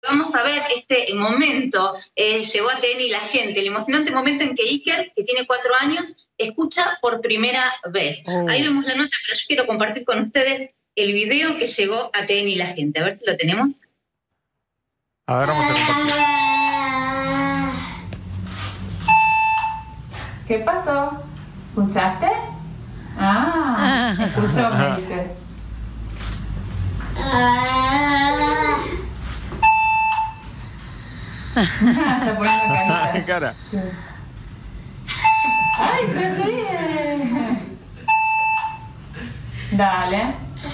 vamos a ver este momento, llegó a TN y la gente, el emocionante momento en que Iker, que tiene 4 años, escucha por primera vez. Ahí vemos la nota, pero yo quiero compartir con ustedes el video que llegó a TN y la gente. A ver si lo tenemos. A ver, vamos a compartir. ¿Qué pasó? ¿Escuchaste? Escuchó, me dice. Está poniendo carita. ¿Qué cara? Sí. ¡Ay, se ríe! Dale.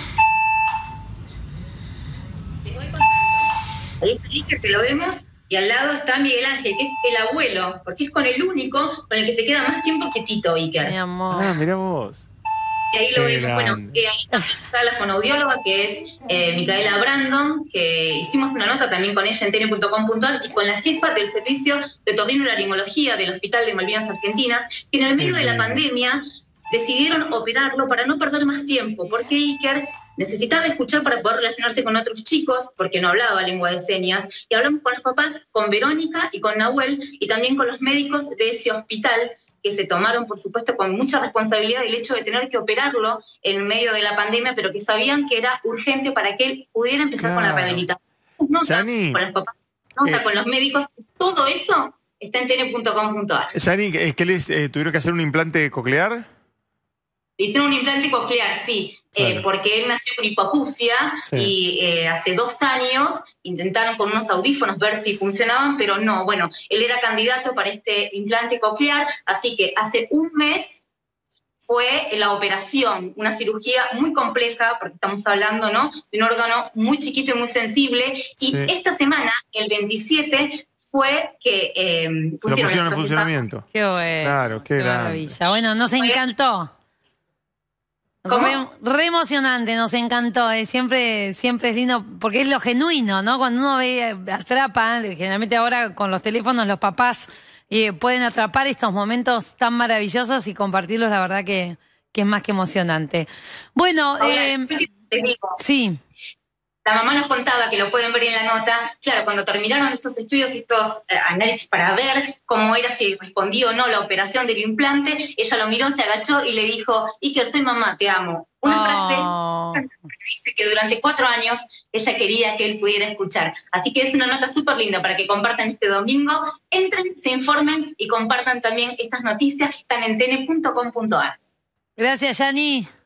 Les voy contando. Ahí está Iker, que lo vemos, y al lado está Miguel Ángel, que es el abuelo, porque es con el único con el que se queda más tiempo quietito, Iker. Mi amor. Ah, mirá vos. Y ahí lo vemos, bueno, ahí también está la fonoaudióloga, que es Micaela Brandon, que hicimos una nota también con ella en tn.com.ar, y con la jefa del servicio de otorrinolaringología del Hospital de Malvinas Argentinas, que en el medio de la pandemia decidieron operarlo para no perder más tiempo, porque Iker necesitaba escuchar para poder relacionarse con otros chicos, porque no hablaba lengua de señas, y hablamos con los papás, con Verónica y con Nahuel, y también con los médicos de ese hospital, que se tomaron, por supuesto, con mucha responsabilidad el hecho de tener que operarlo en medio de la pandemia, pero que sabían que era urgente para que él pudiera empezar con la rehabilitación. Nota con los papás, nota con los médicos, todo eso está en tn.com.ar. Yani, ¿qué les tuvieron que hacer un implante coclear? Le hicieron un implante coclear, sí, Claro. porque él nació con hipoacusia, Sí. y hace 2 años intentaron con unos audífonos ver si funcionaban, pero no. Bueno, él era candidato para este implante coclear, así que hace un mes fue la operación, una cirugía muy compleja, porque estamos hablando, ¿no?, de un órgano muy chiquito y muy sensible, y Sí. esta semana, el 27, fue que Lo pusieron pusieron el en funcionamiento. Qué bueno. Claro, qué grande. maravilla. Bueno, nos encantó. ¿Cómo? Re emocionante, nos encantó. Siempre es lindo, porque es lo genuino, ¿no? Cuando uno ve, atrapa, generalmente ahora con los teléfonos los papás pueden atrapar estos momentos tan maravillosos y compartirlos, la verdad que es más que emocionante. Bueno, Ahora, les digo, sí. la mamá nos contaba, que lo pueden ver en la nota, claro, cuando terminaron estos estudios, estos análisis para ver cómo era, si respondía o no la operación del implante, ella lo miró, se agachó y le dijo: Iker, soy mamá, te amo. Una frase que dice que durante 4 años ella quería que él pudiera escuchar. Así que es una nota súper linda para que compartan este domingo. Entren, se informen y compartan también estas noticias que están en tn.com.ar. Gracias, Yani.